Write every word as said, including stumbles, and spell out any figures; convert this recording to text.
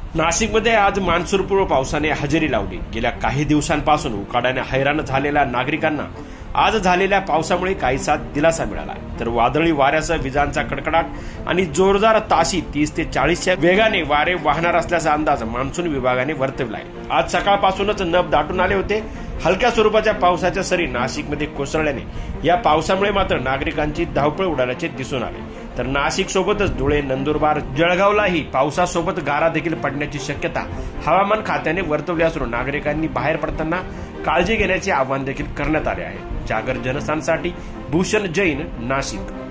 नाशिकमध्ये आज मान्सूनपूर्व पावसाने हजेरी लावली। गेल्या काही दिवसांपासून उकाड्याने हैराण झालेल्या नागरिकांना आज झालेल्या पावसामुळे काहीसा दिलासा मिळाला। तर वादळी वाऱ्यासह विजांचा कडकडाट आणि जोरदार ताशी तीस ते चाळीसच्या वेगाने वारे वाहणार असल्याचा अंदाज मान्सून विभागाने वर्तवला आहे। आज सकाळपासूनच नभ दाटून आले होते। हलक्या स्वरूपाच्या पावसाच्या सरी नाशिकमध्ये कोसळल्याने या पावसामुळे मात्र नागरिकांची धावपळ उडाल्याचे दिसून आले। तर नाशिक सोबतच धुळे, नंदुरबार, जळगावलाही पावसासोबत गारा देखील पडण्याची शक्यता हवामान खात्याने वर्तवली असून नागरिकांनी बाहेर पडताना काळजी घेण्याचे आवाहन देखील करण्यात आले आहे। जागर जनस्थानसाठी भूषण जैन, नाशिक।